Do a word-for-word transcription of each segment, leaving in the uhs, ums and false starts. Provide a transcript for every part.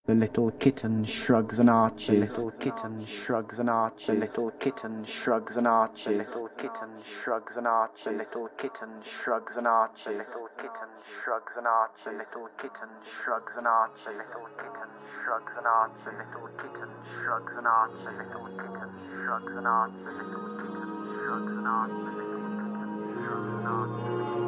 The little kitten shrugs and arches. The little kitten shrugs and arches. The little kitten shrugs and arches. The little kitten shrugs and arches. The little kitten shrugs and arches. The little kitten shrugs and arches. The little kitten shrugs and arches. The little kitten shrugs and arches. The little kitten shrugs and arches. The little kitten shrugs and arches. The little kitten shrugs and arches. The little kitten shrugs and arches.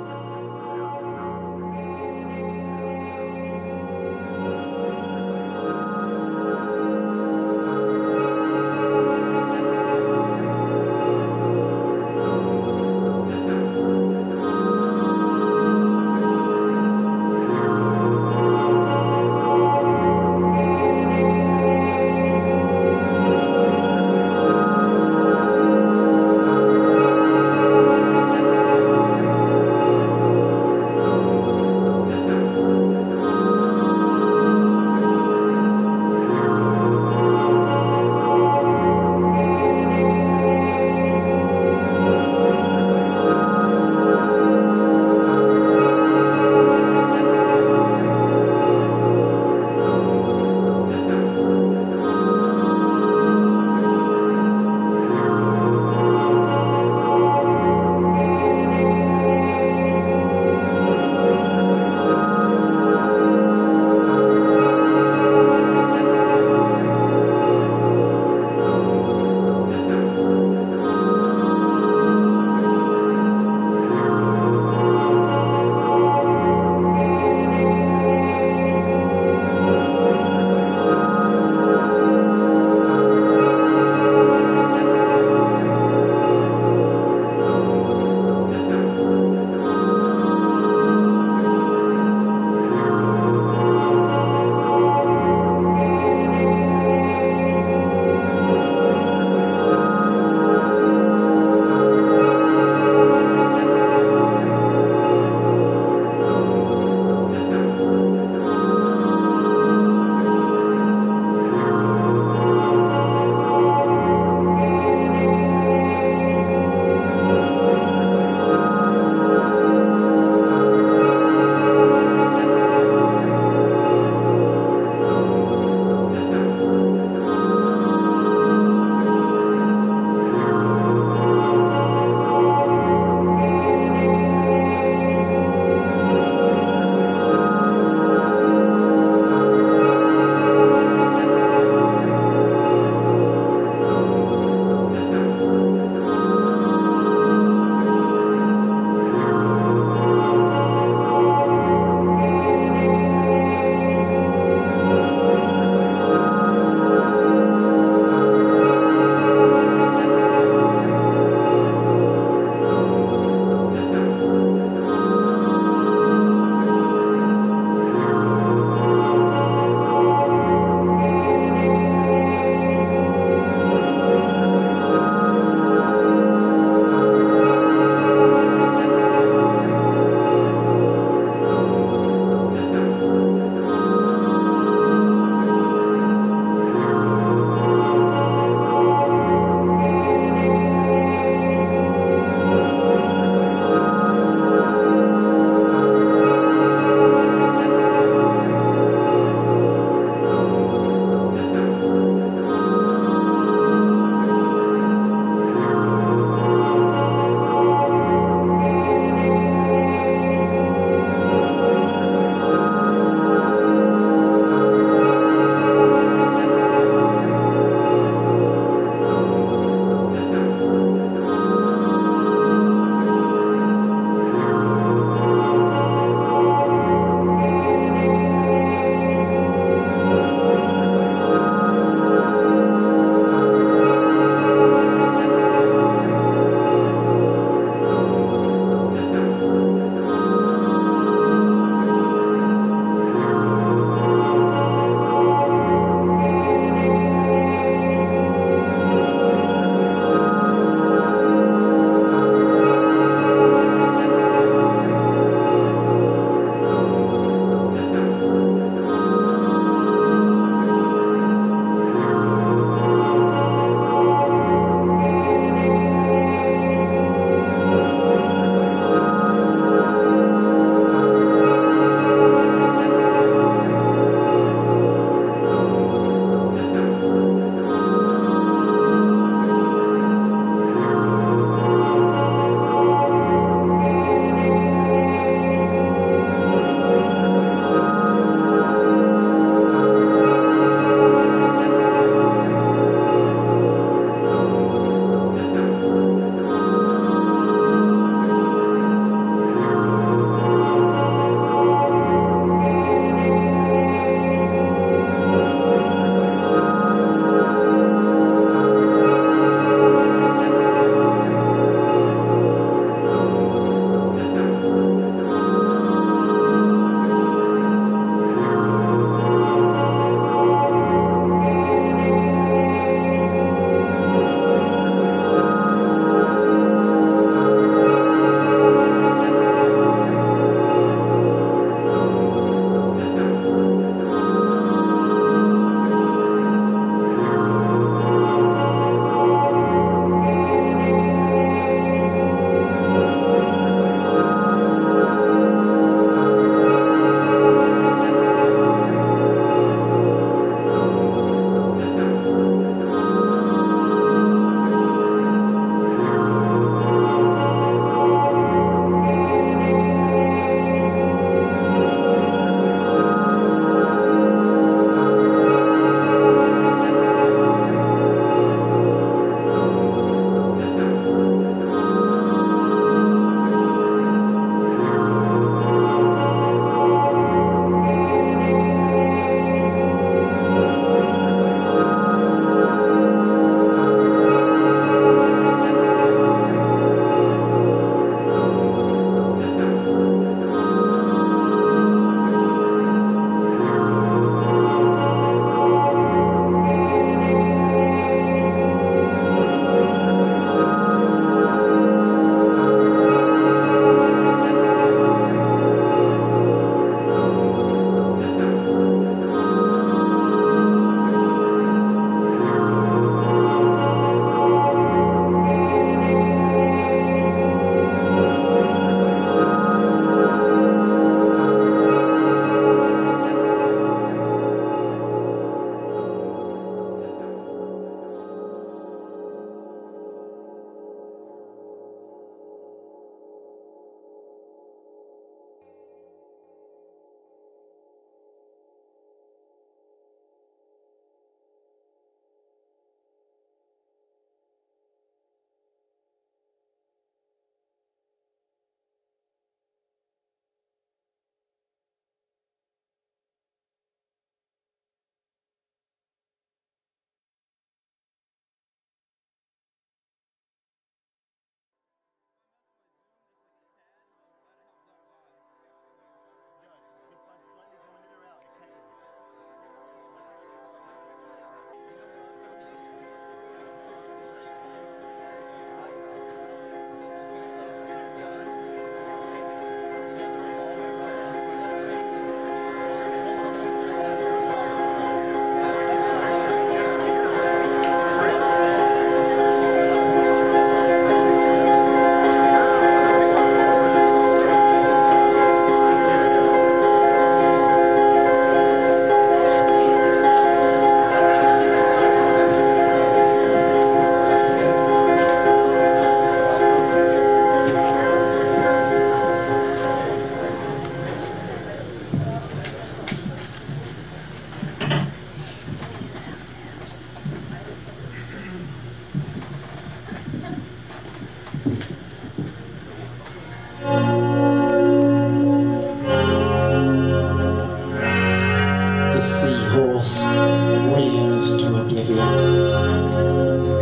course, rears to oblivion.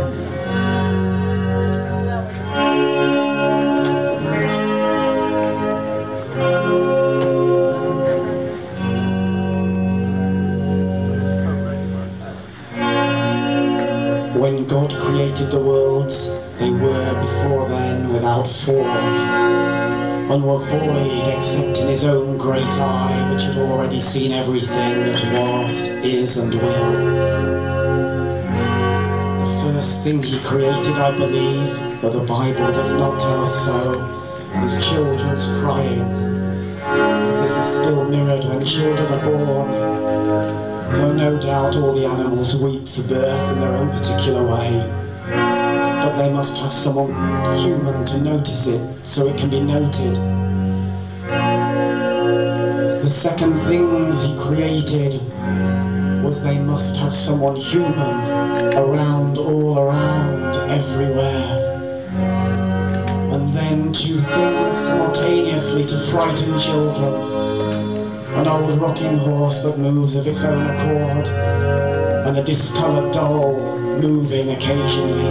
When God created the worlds, they were before then without form, and were void except in his own great eye, which had already seen everything that was, is, and will. The first thing he created, I believe, but the Bible does not tell us so, is children's crying, as this is still mirrored when children are born. Though no doubt all the animals weep for birth in their own particular way, but they must have someone human to notice it, so it can be noted. The second things he created was they must have someone human around, all around, everywhere. And then two things simultaneously to frighten children: an old rocking horse that moves of its own accord, and a discoloured doll moving occasionally.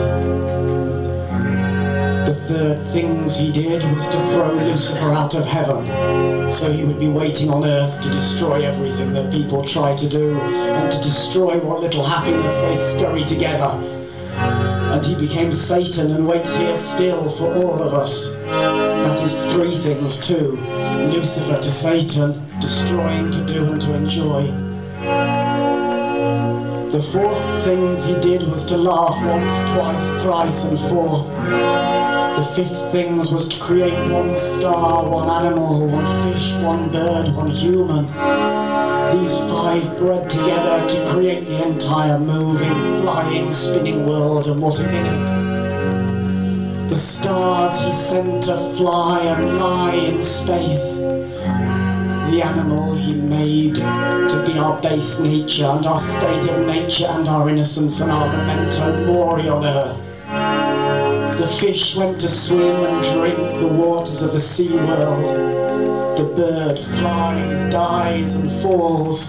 The third things he did was to throw Lucifer out of heaven, so he would be waiting on earth to destroy everything that people try to do, and to destroy what little happiness they scurry together. And he became Satan and waits here still for all of us. That is three things too: Lucifer to Satan, destroying to do and to enjoy. The fourth things he did was to laugh once, twice, thrice and forth. The fifth things was to create one star, one animal, one fish, one bird, one human. These five bred together to create the entire moving, flying, spinning world and what is in it. The stars he sent to fly and lie in space. The animal he made to be our base nature and our state of nature and our innocence and our memento mori on earth. The fish went to swim and drink the waters of the sea world. The bird flies, dies and falls.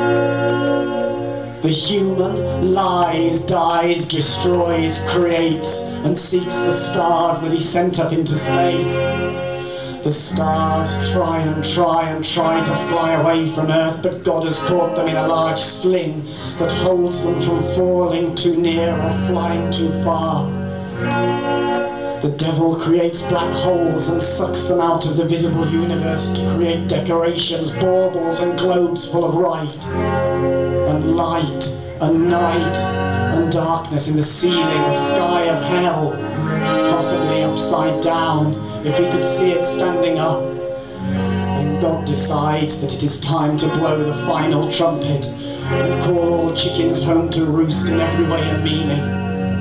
The human lies, dies, destroys, creates and seeks the stars that he sent up into space. The stars try and try and try to fly away from Earth, but God has caught them in a large sling that holds them from falling too near or flying too far. The devil creates black holes and sucks them out of the visible universe to create decorations, baubles and globes full of light, and light, and night, and darkness in the ceiling, sky of hell, possibly upside down, if we could see it standing up. Then God decides that it is time to blow the final trumpet and call all chickens home to roost in every way and meaning.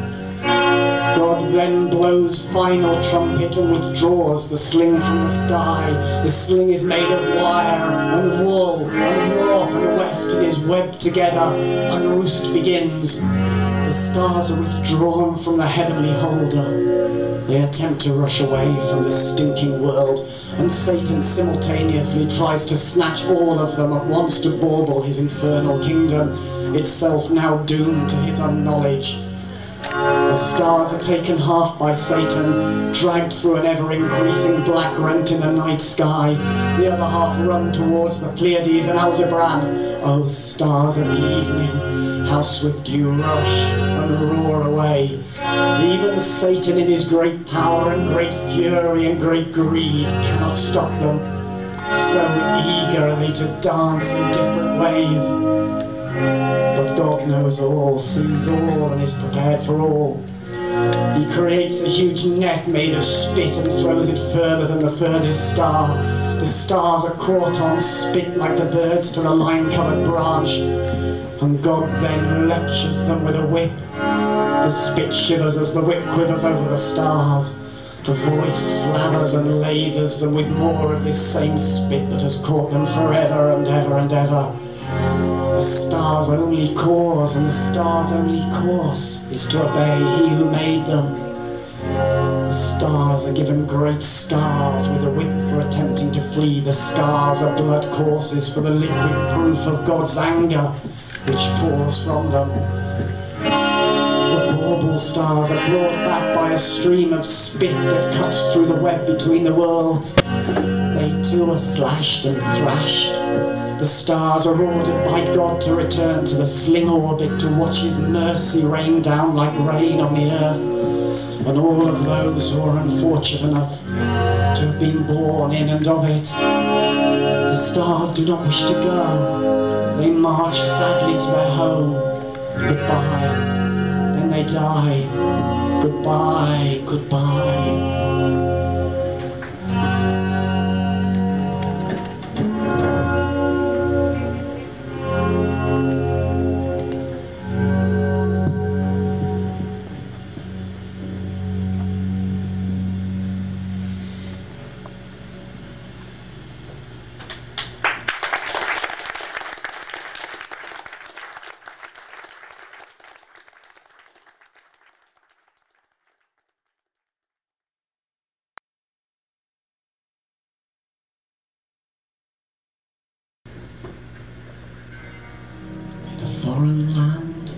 God then blows final trumpet and withdraws the sling from the sky. The sling is made of wire and wool and warp and weft and is webbed together, and roost begins. The stars are withdrawn from the heavenly holder. They attempt to rush away from the stinking world, and Satan simultaneously tries to snatch all of them at once to bauble his infernal kingdom, itself now doomed to his unknowledge. The stars are taken half by Satan, dragged through an ever-increasing black rent in the night sky. The other half run towards the Pleiades and Aldebaran. O stars of the evening, how swift you rush and roar away. Even Satan in his great power and great fury and great greed cannot stop them. So eager are they to dance in different ways. But God knows all, sees all, and is prepared for all. He creates a huge net made of spit and throws it further than the furthest star. The stars are caught on spit like the birds to the lime-covered branch, and God then lectures them with a whip. The spit shivers as the whip quivers over the stars. The voice slavers and lathers them with more of this same spit that has caught them forever and ever and ever. The stars' only cause and the stars' only course is to obey he who made them. The stars are given great scars with a whip for attempting to flee. The scars are blood courses for the liquid proof of God's anger. which pours from them. The bauble stars are brought back by a stream of spit that cuts through the web between the worlds. They too are slashed and thrashed. The stars are ordered by God to return to the sling orbit to watch his mercy rain down like rain on the earth. And all of those who are unfortunate enough to have been born in and of it, the stars do not wish to go. They march sadly to their home. Goodbye. Then they die. Goodbye, goodbye. Foreign land,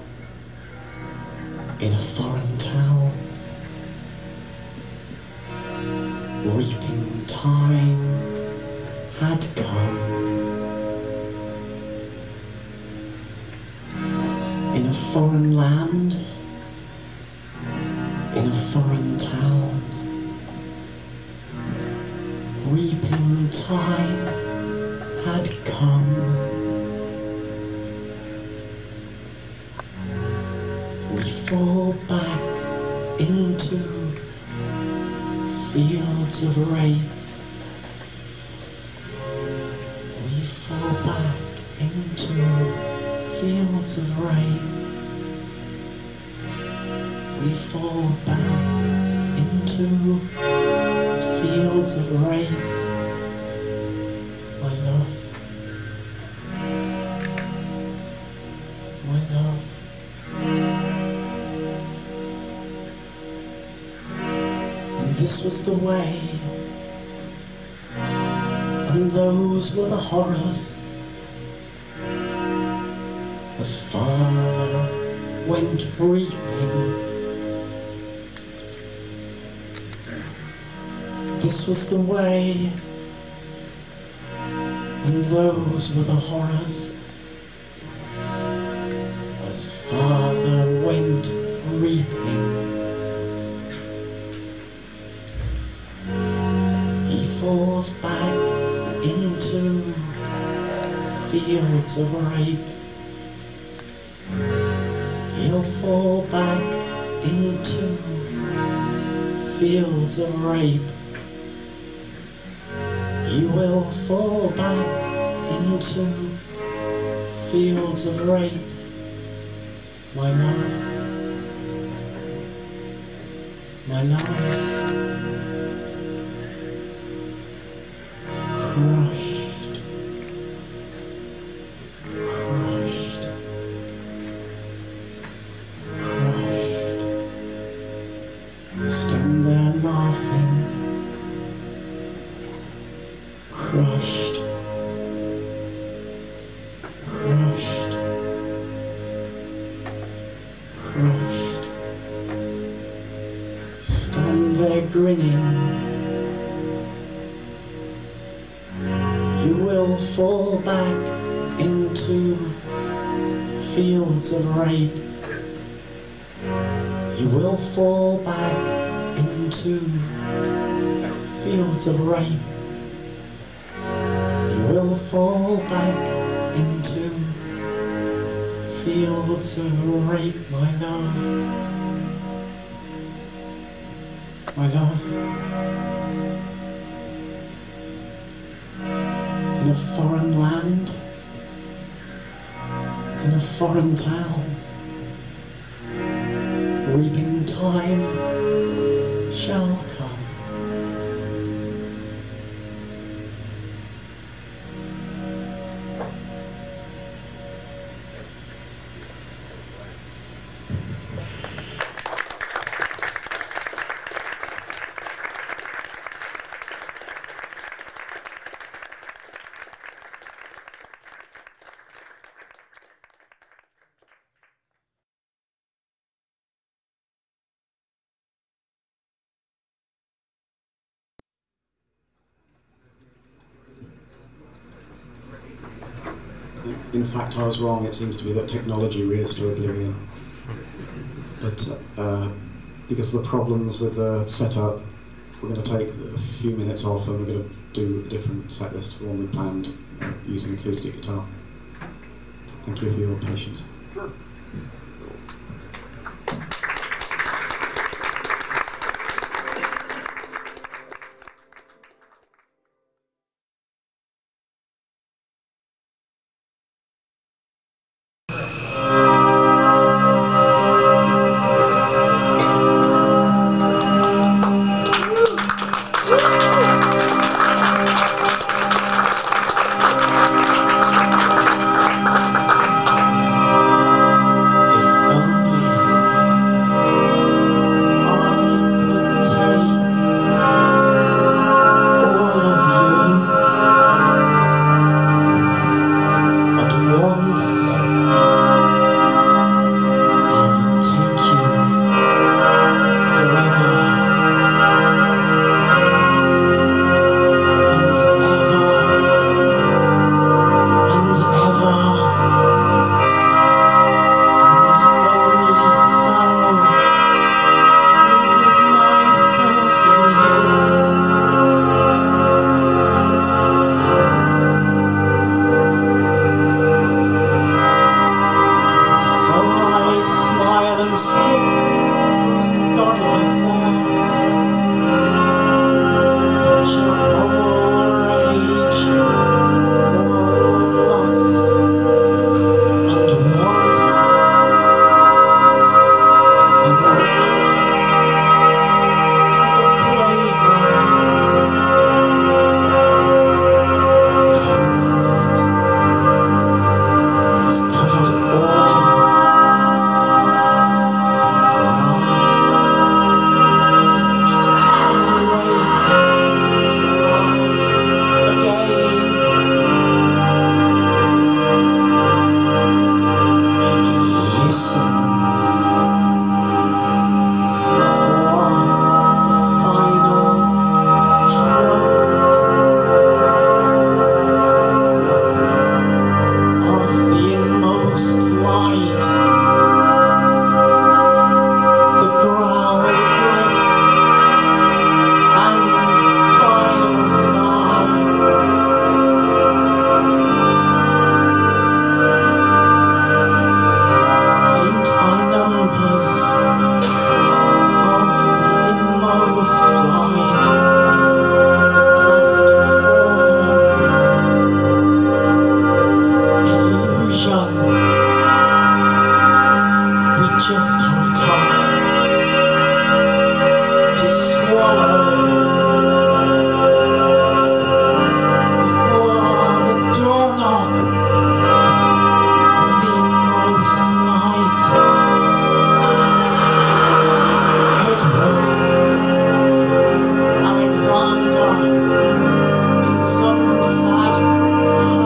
in a foreign town, reaping time had come. In a foreign land, in a foreign town, reaping time had come. We fall back into fields of rape. We fall back into fields of rape. We fall back into fields of rape. My love, my love. This was the way, and those were the horrors. As father went reaping, this was the way, and those were the horrors. As father went reaping, falls back into fields of rape. He'll fall back into fields of rape. He will fall back into fields of rape. My love, my love. Crushed, crushed, crushed. Stand there laughing. Crushed, crushed, crushed. Stand there grinning. You will fall back into fields of rape. You will fall back into fields of rape. You will fall back into fields of rape, my love. My love. In a foreign land, in a foreign town, reaping time shall come. in fact I was wrong, it seems to be that technology rears to oblivion. But uh, because of the problems with the setup, we're going to take a few minutes off and we're going to do a different set list to the one we planned uh, using acoustic guitar. Thank you for your patience. Sure.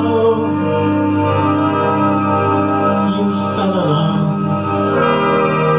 Fell alone.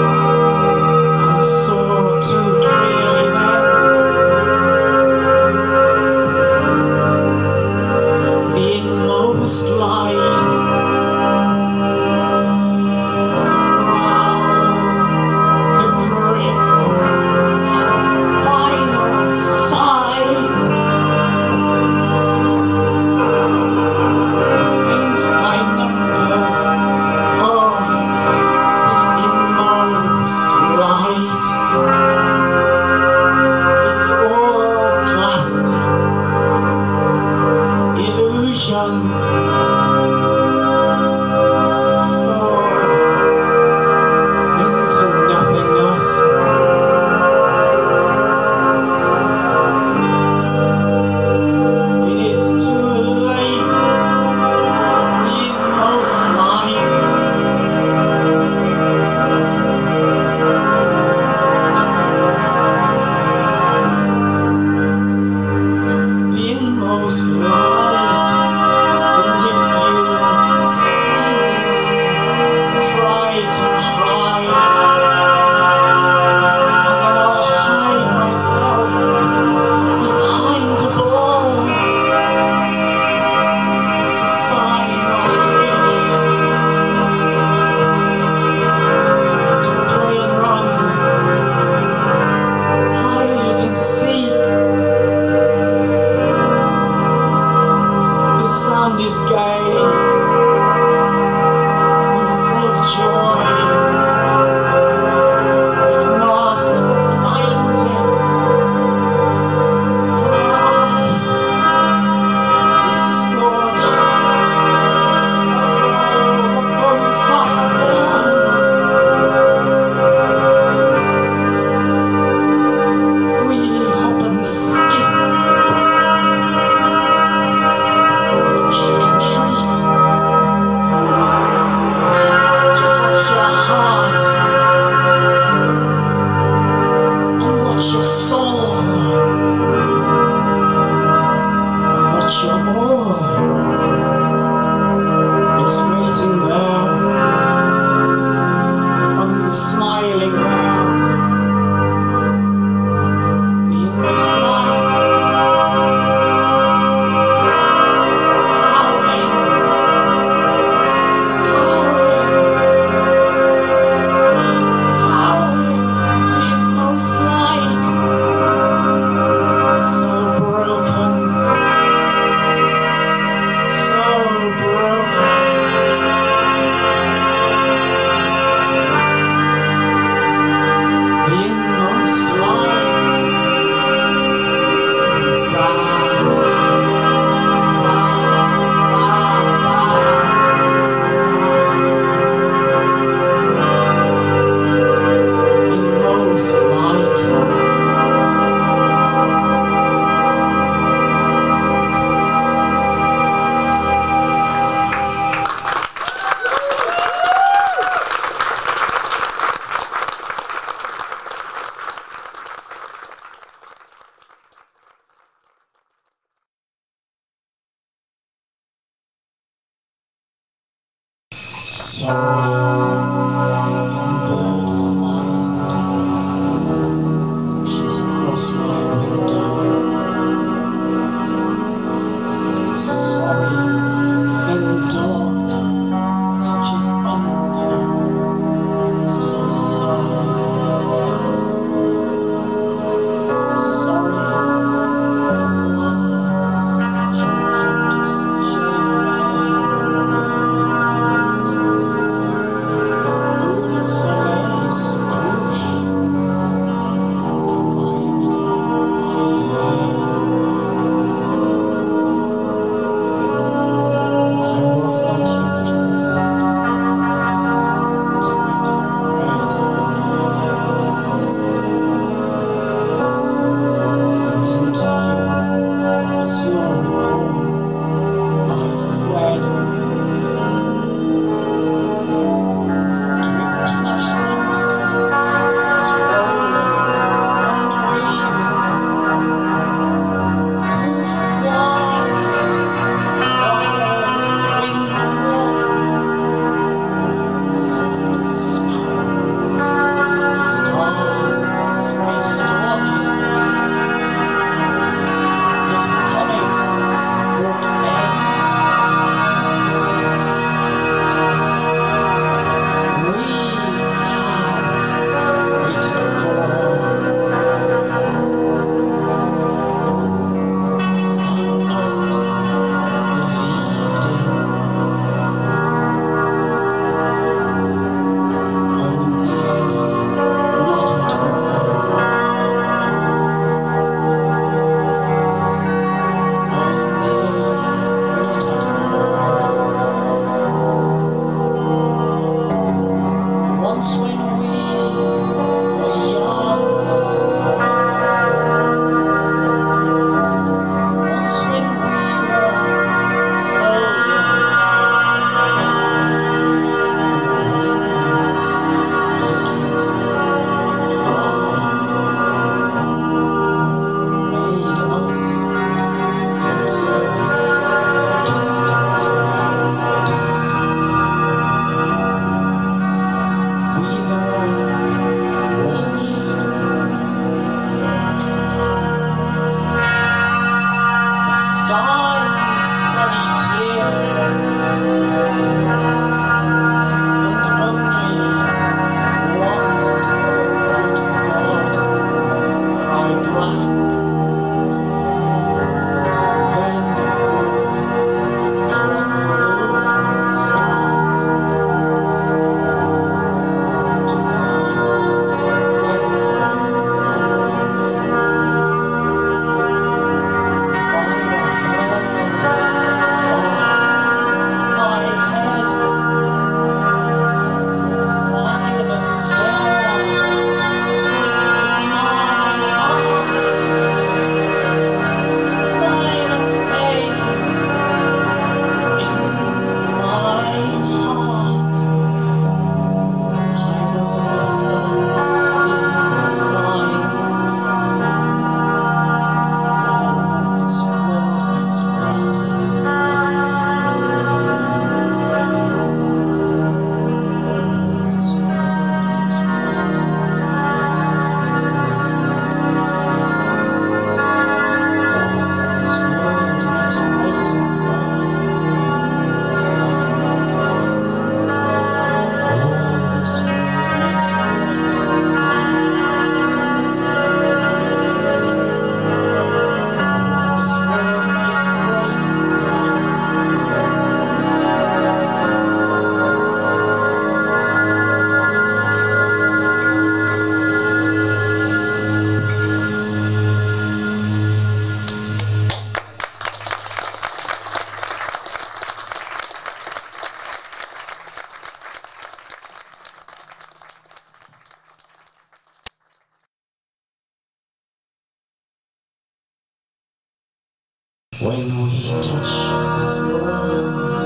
When we touch this world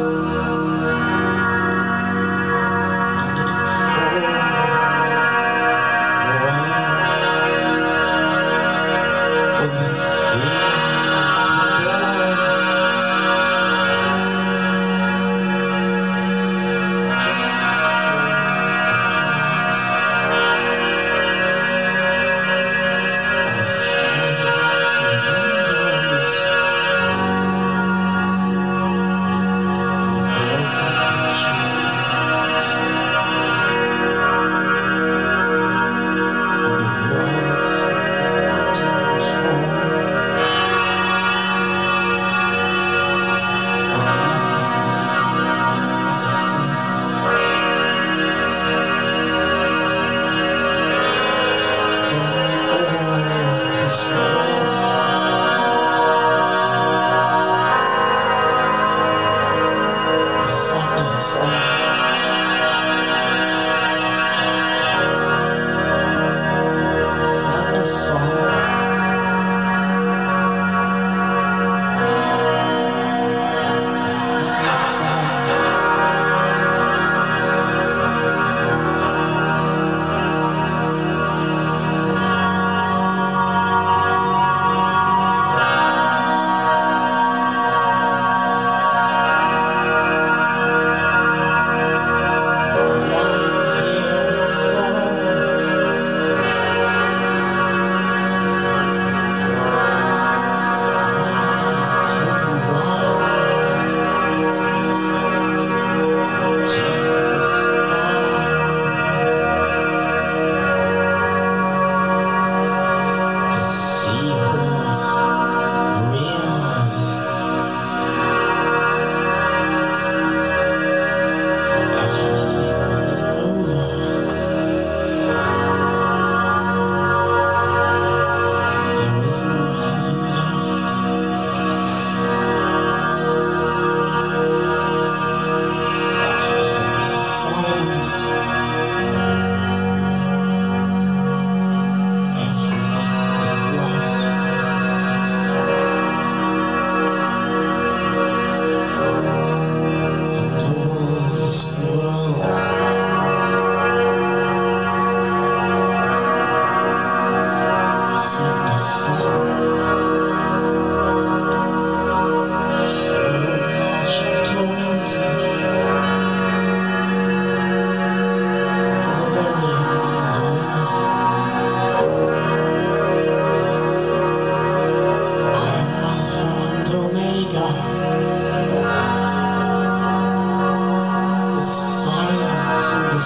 and it falls away, when we feel like we're born just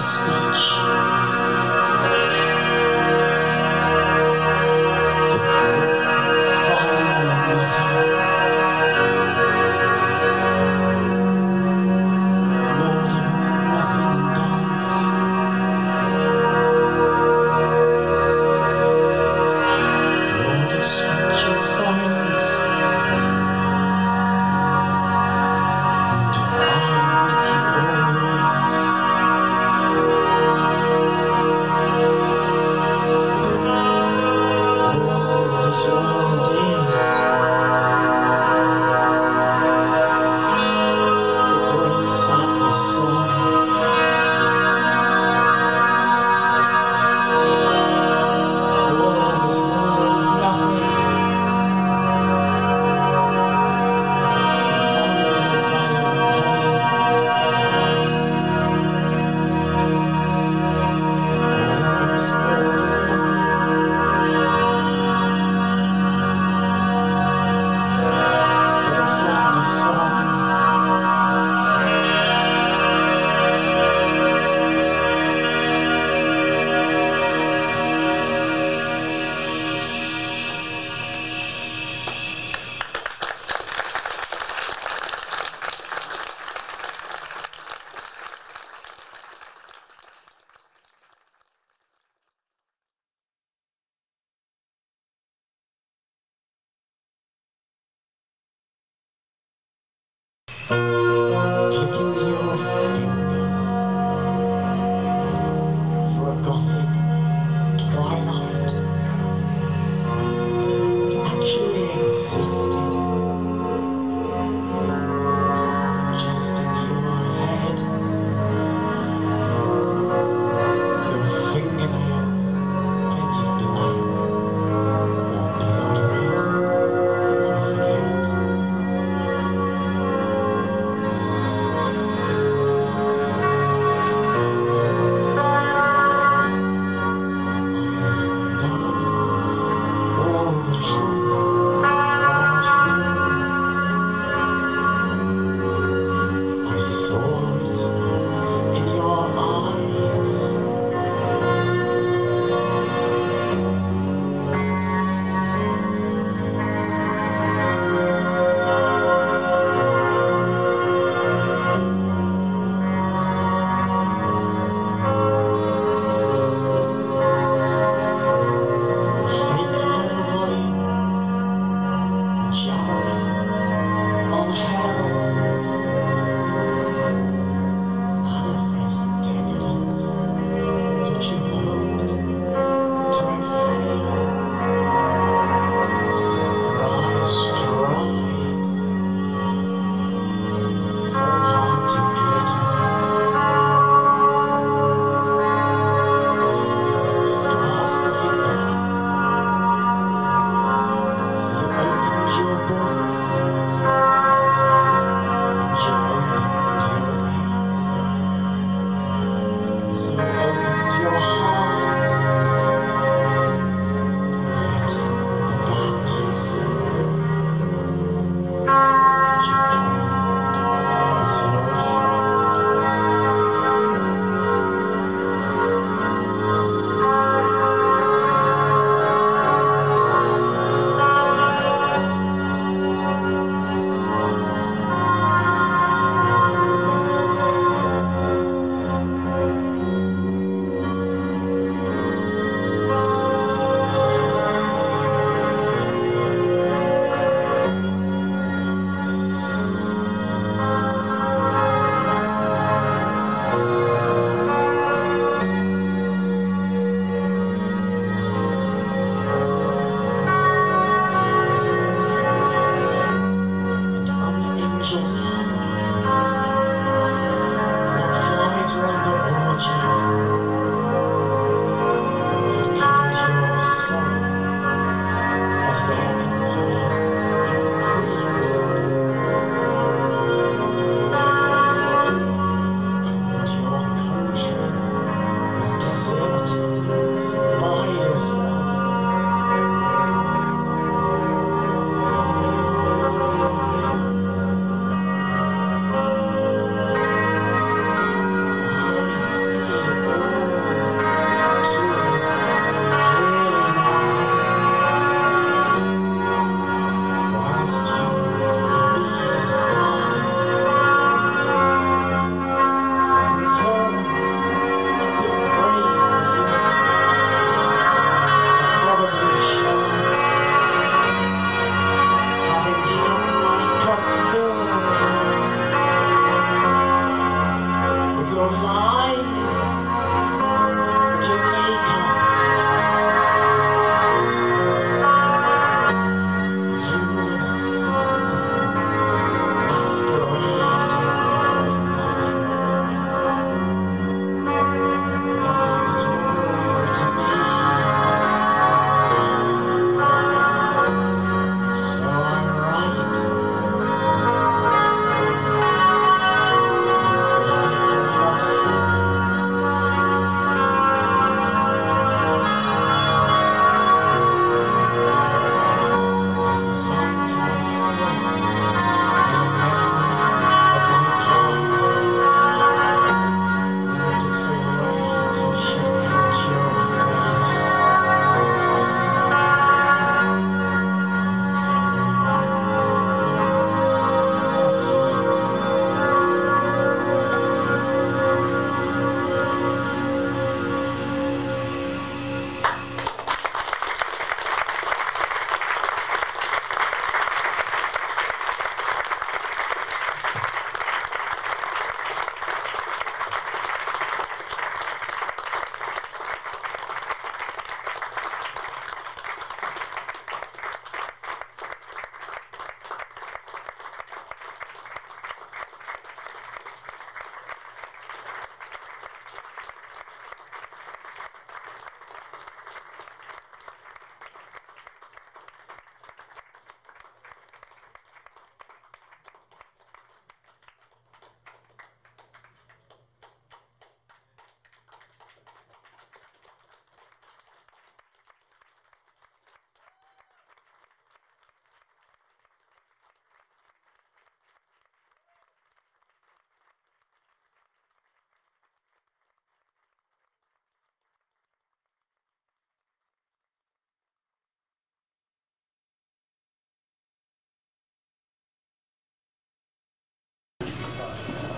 speech. The great final mutter. Lord of all nothing and dance. Lord of speech and silence. Clicking your fingers for a gothic twilight that actually existed just in your head. Your fingernails painted black or blood red, I forget.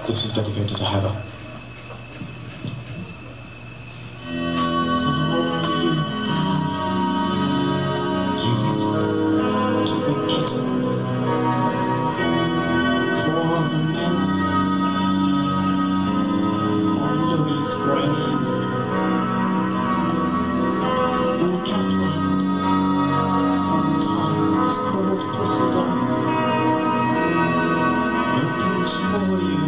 This is dedicated to Heather. Sell all you have, give it to the kittens, pour the milk on Louis' grave, and Catland, sometimes called Pussydown, opens for you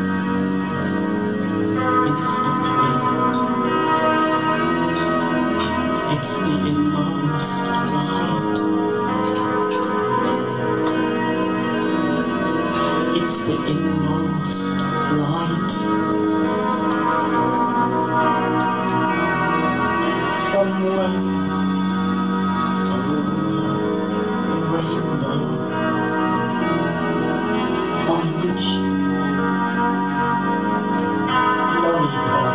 instantly. It's the inmost light. It's the inmost light. Somewhere over the rainbow, on the good ship, Lollipop.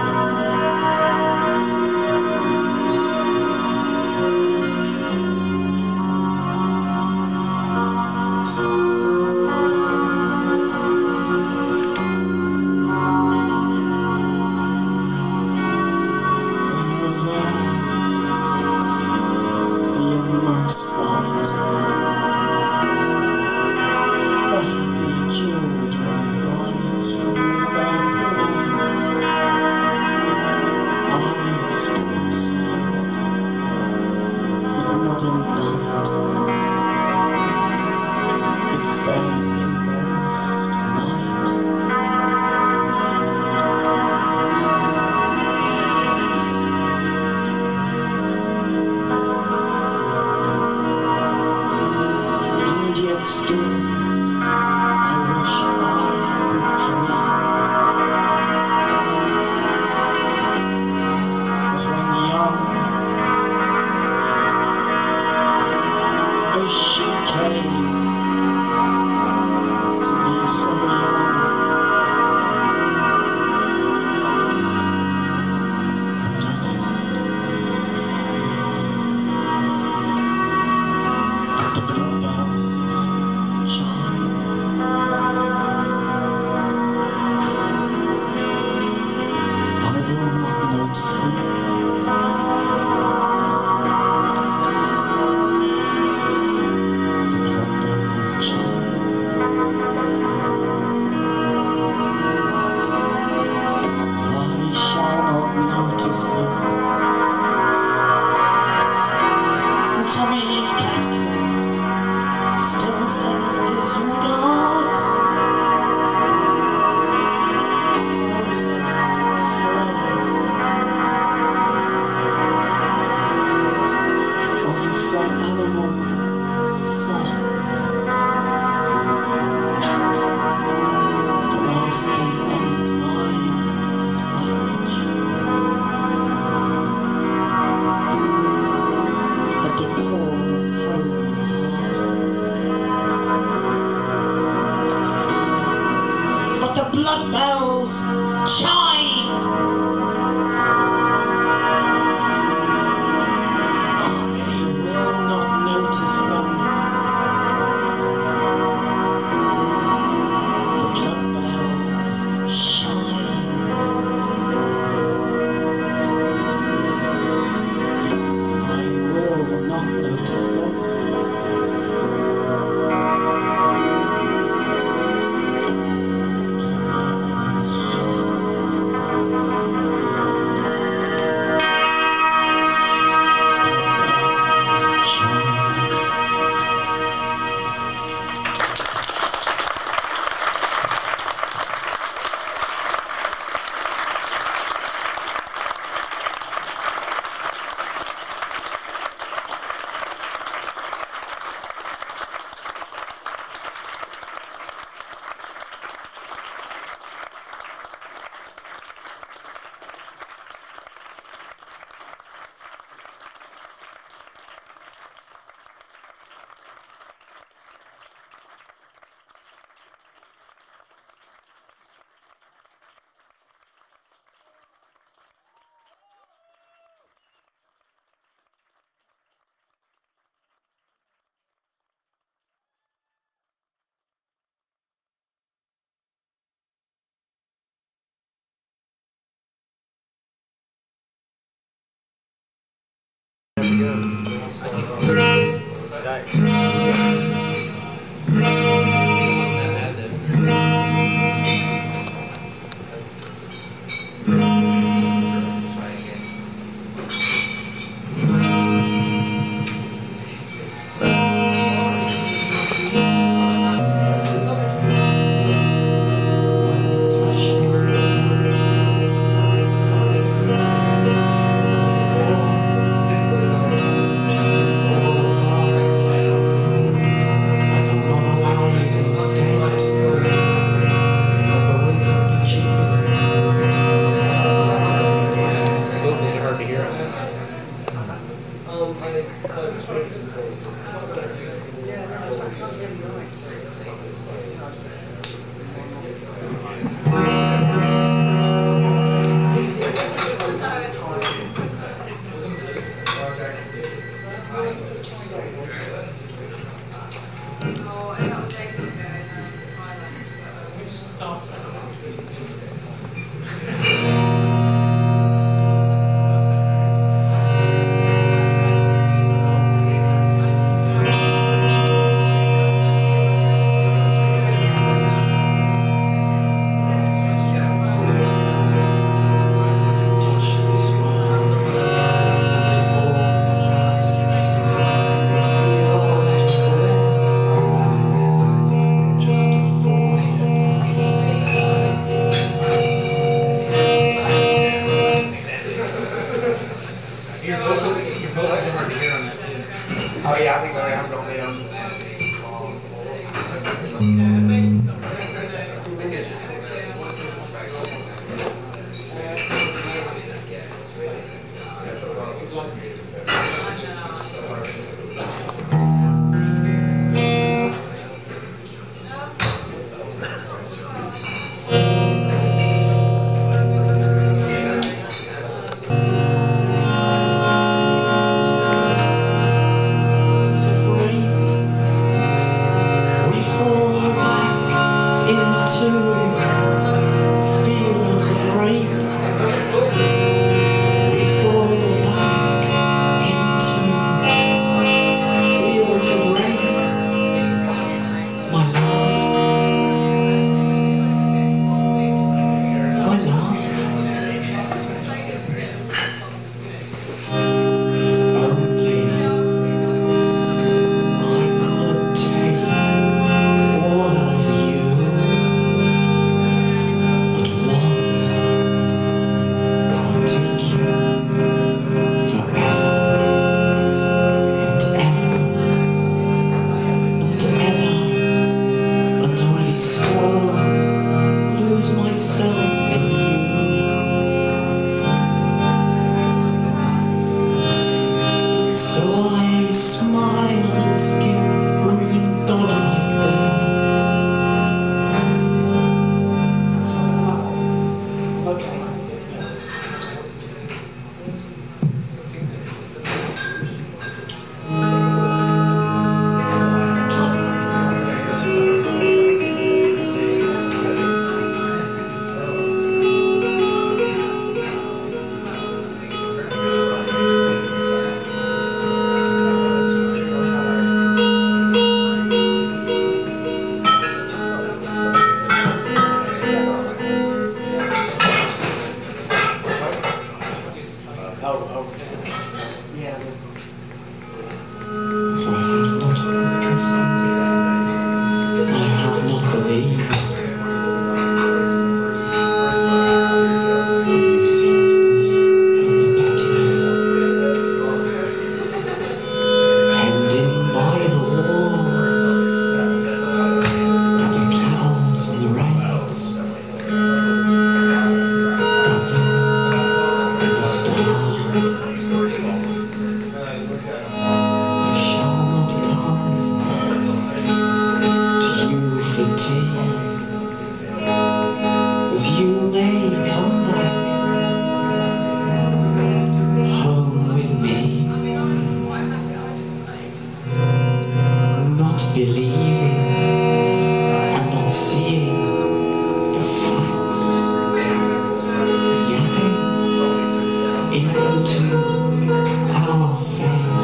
into our face.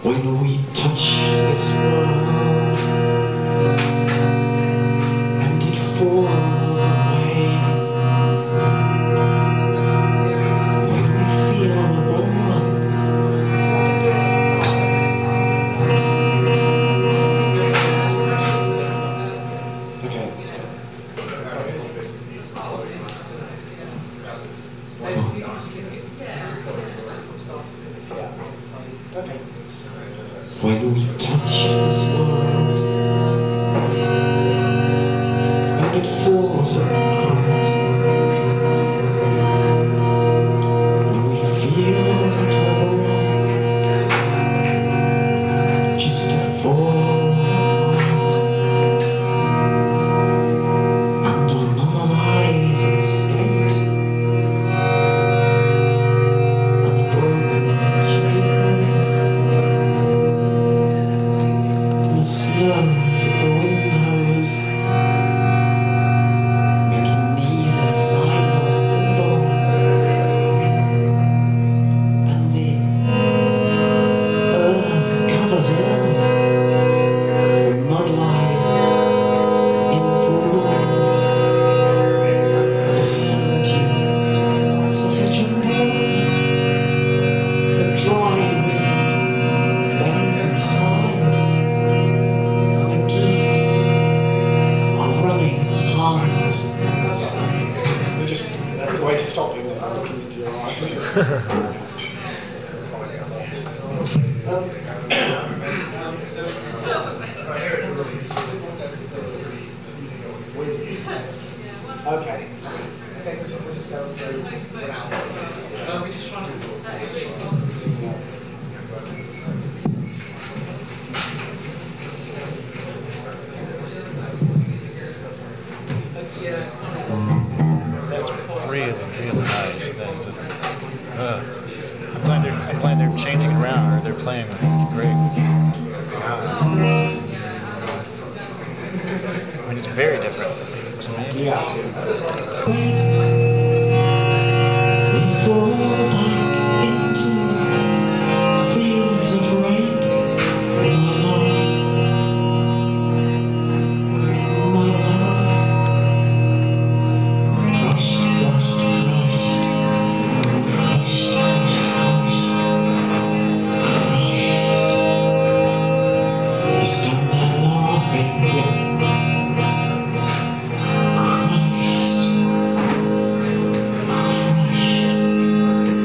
When we touch this world and it falls away, when we feel we're born, okay. Okay. When we touch this world and it falls apart, when we feel that we're born just to fall apart, and our mother lies in state, and the broken picture glistens. The snows at the windows, making neither sign nor symbol, and the earth covers ill, the mud lies in pools, the sand dunes savage and broken, the dry wind bends and sighs. The geese are running harness. We just, that's the way to stop him without looking into your eyes. um, okay. Okay, so we'll just go through rounds. Uh, we're just trying to... Really, really nice things. Uh, I'm glad they're, I'm glad they're changing it around, or they're playing with it. It's great. God. I mean, it's very different to me. Yeah. We fall back into fields of rape, my love, my love. Crushed, crushed, crushed, crushed, crushed, crushed, crushed. You stand there laughing, crushed, crushed.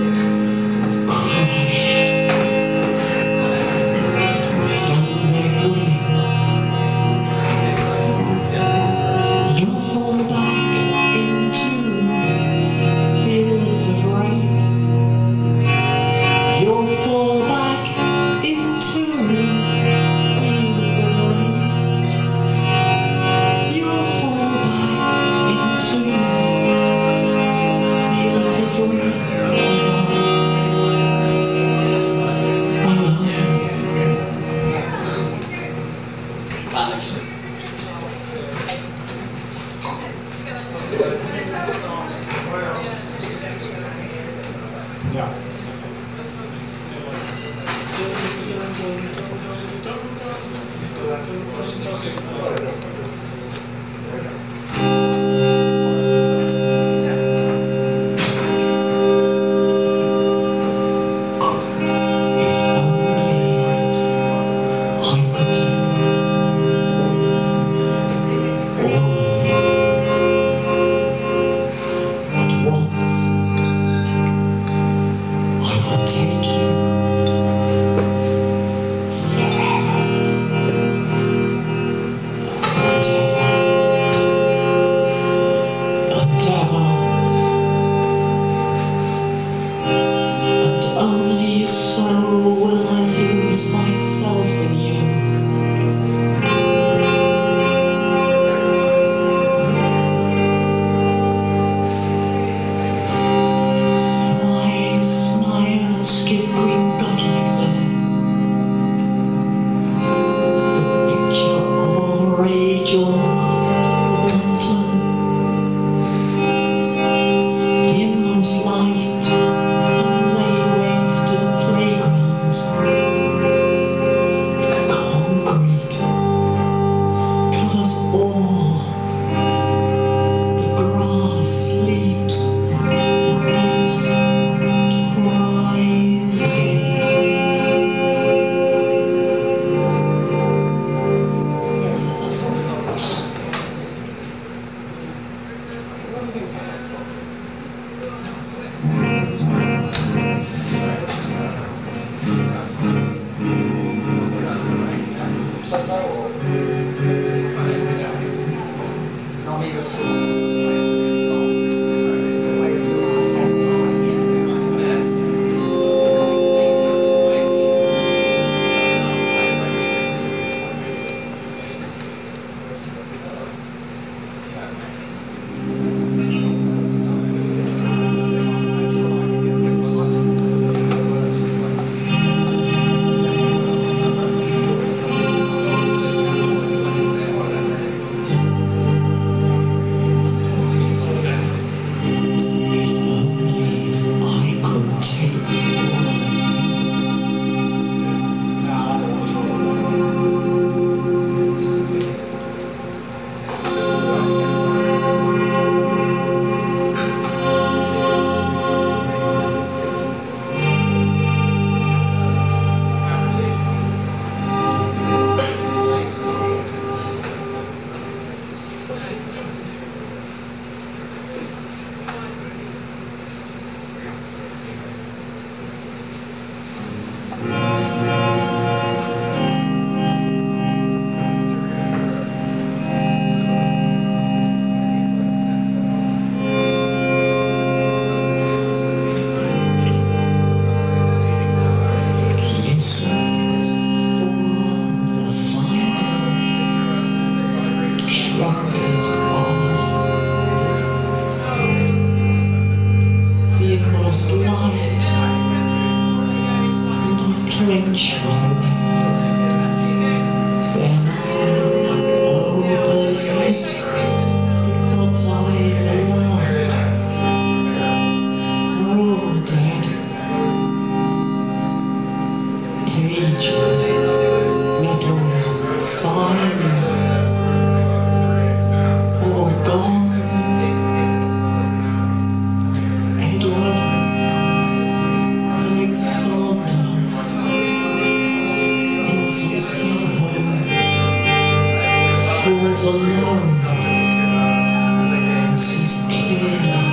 pages, little signs, all gone. Edward Alexander in some sad home falls alone and sees clearly.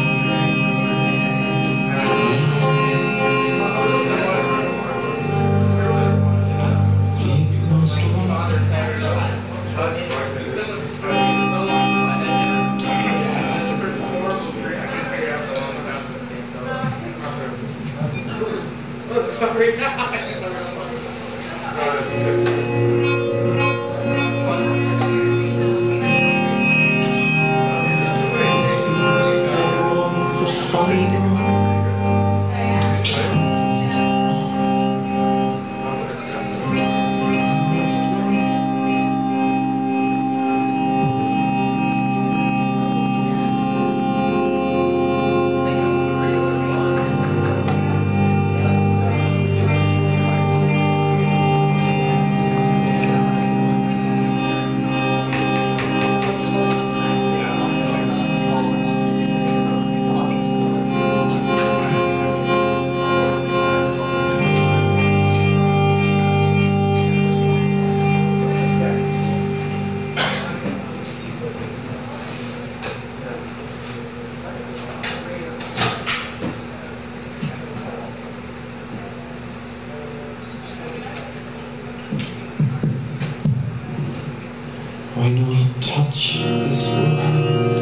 When we touch this world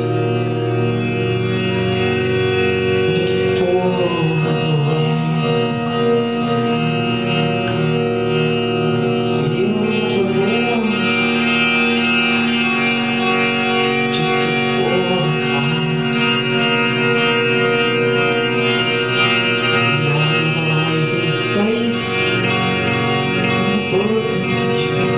and it falls away, we feel that we're born just to fall apart, and lies in state in the broken picture.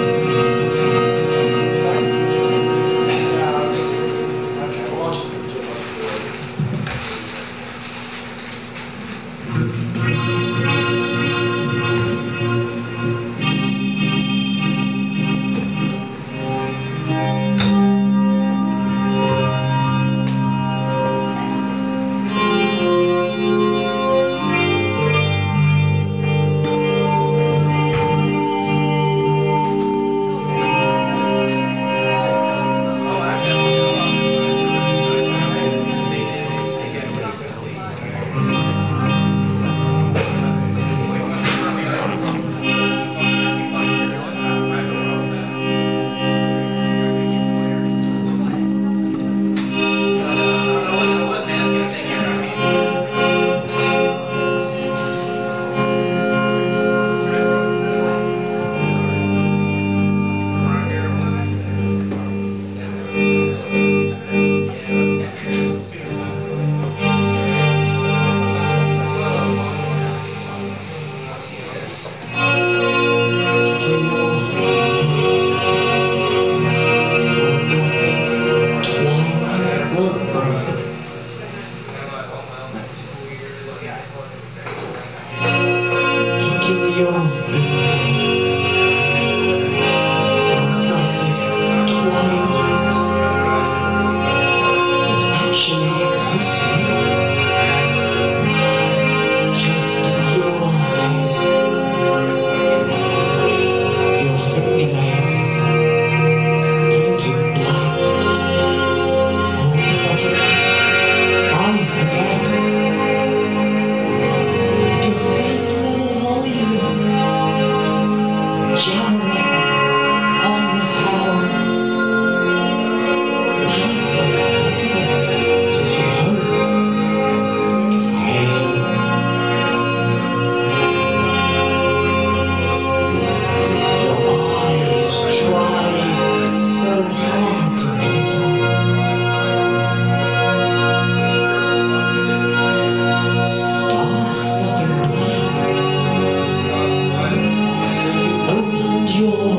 Your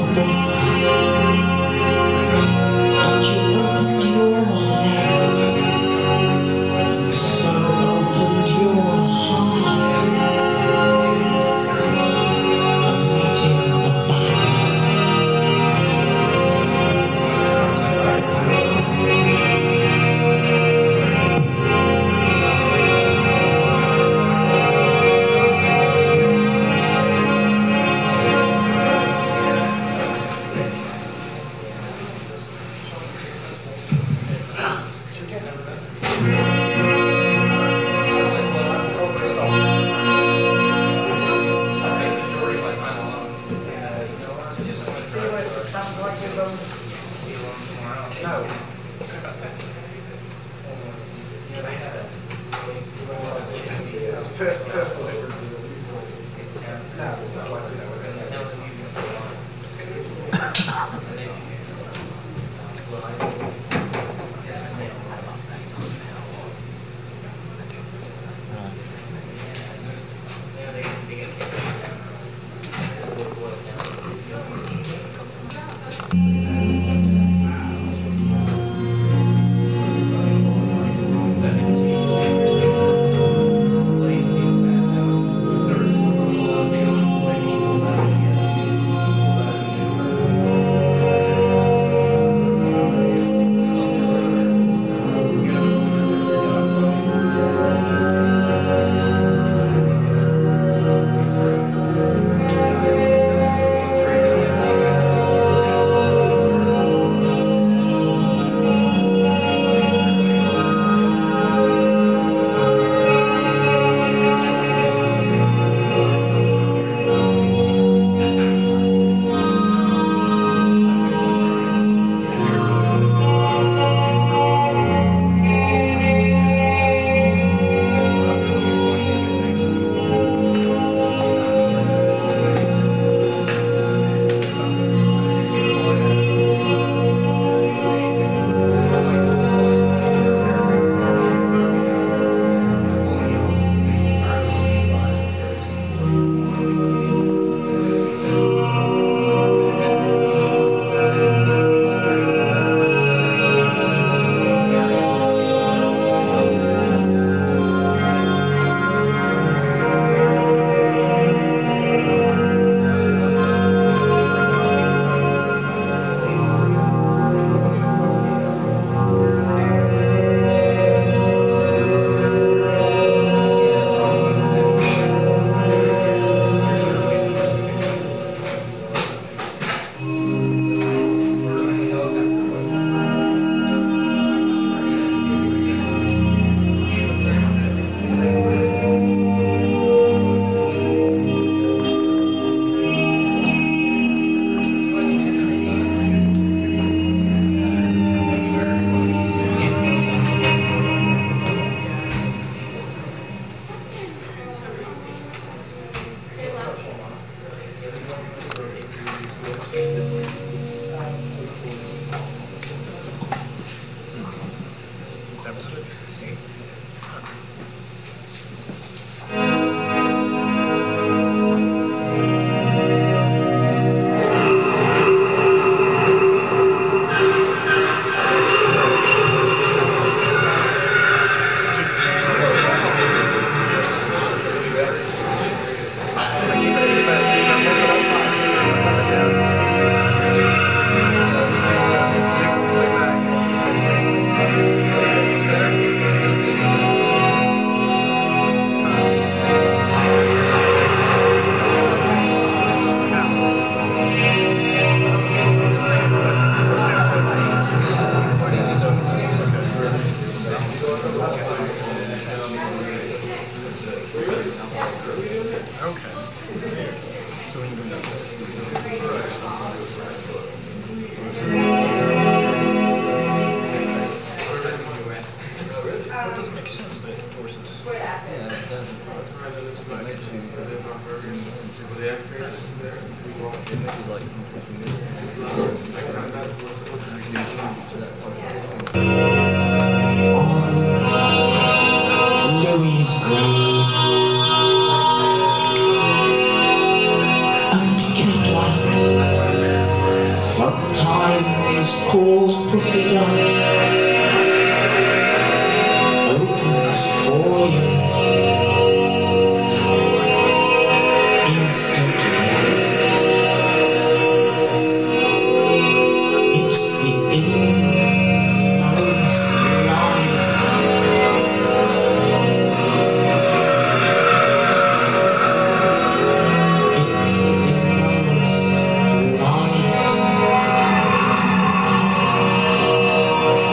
Light.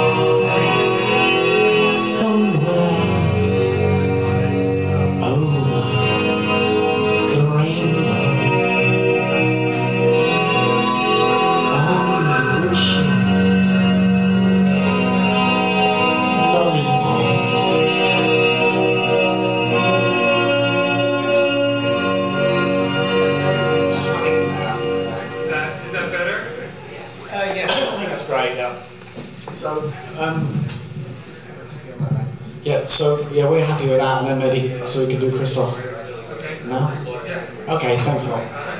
great, yeah. So, um, yeah, so, yeah, we're happy with that, and then maybe, so we can do Christoph. No? Okay, thanks a lot.